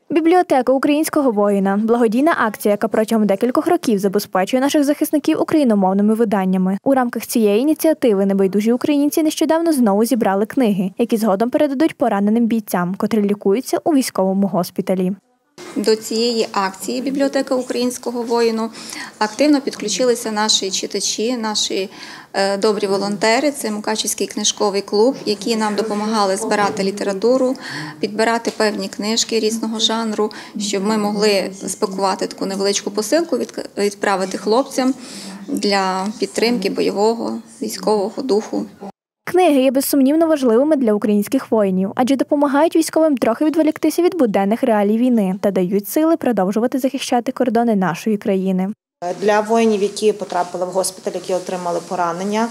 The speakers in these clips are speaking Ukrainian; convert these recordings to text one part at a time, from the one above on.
Бібліотека українського воїна – благодійна акція, яка протягом декількох років забезпечує наших захисників україномовними виданнями. У рамках цієї ініціативи небайдужі українці нещодавно знову зібрали книги, які згодом передадуть пораненим бійцям, котрі лікуються у військовому госпіталі. До цієї акції «Бібліотека українського воїну» активно підключилися наші читачі, наші добрі волонтери. Це Мукачівський книжковий клуб, які нам допомагали збирати літературу, підбирати певні книжки різного жанру, щоб ми могли спакувати таку невеличку посилку, відправити хлопцям для підтримки бойового, військового духу. Книги є безсумнівно важливими для українських воїнів, адже допомагають військовим трохи відволіктися від буденних реалій війни та дають сили продовжувати захищати кордони нашої країни. Для воїнів, які потрапили в госпіталь, які отримали поранення,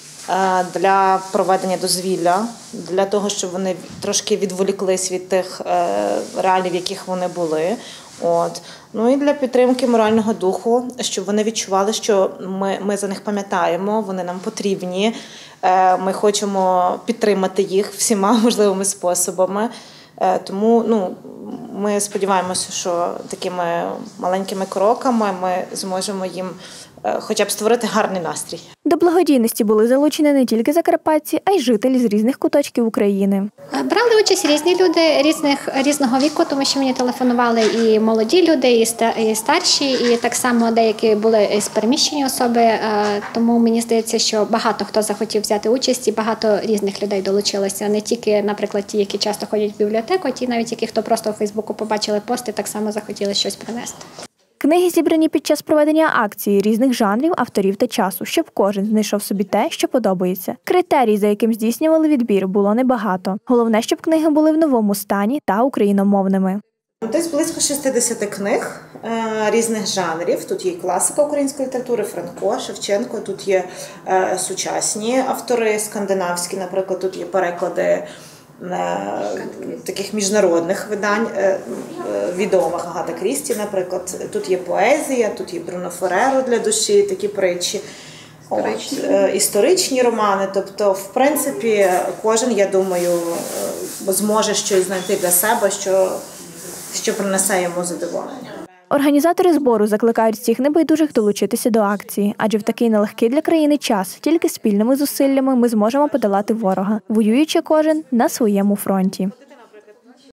для проведення дозвілля, для того, щоб вони трошки відволіклись від тих реалій, в яких вони були. Ну і для підтримки морального духу, щоб вони відчували, що ми за них пам'ятаємо, вони нам потрібні, ми хочемо підтримати їх всіма можливими способами. Тому ми сподіваємося, що такими маленькими кроками ми зможемо їм хоча б створити гарний настрій. До благодійності були залучені не тільки закарпатці, а й жителі з різних куточків України. Брали участь різні люди різного віку, тому що мені телефонували і молоді люди, і старші, і так само деякі були з переміщені особи. Тому мені здається, що багато хто захотів взяти участь і багато різних людей долучилося. Не тільки, наприклад, ті, які часто ходять в бібліотеку, а ті навіть, які хто просто у Фейсбуку побачили пости, так само захотіли щось принести. Книги зібрані під час проведення акції різних жанрів, авторів та часу, щоб кожен знайшов собі те, що подобається. Критерій, за яким здійснювали відбір, було небагато. Головне, щоб книги були в новому стані та україномовними. Десь близько 60 книг різних жанрів. Тут є класика української літератури, Франко, Шевченко, тут є сучасні автори, скандинавські, наприклад, тут є переклади таких міжнародних видань, відомих Агата Крісті, наприклад. Тут є поезія, тут є Бруно Ферреро для душі, такі притчі. Історичні романи. Тобто, в принципі, кожен, я думаю, зможе щось знайти для себе, що принесе йому задоволення. Організатори збору закликають всіх небайдужих долучитися до акції, адже в такий нелегкий для країни час тільки спільними зусиллями ми зможемо подолати ворога, воюючи кожен на своєму фронті.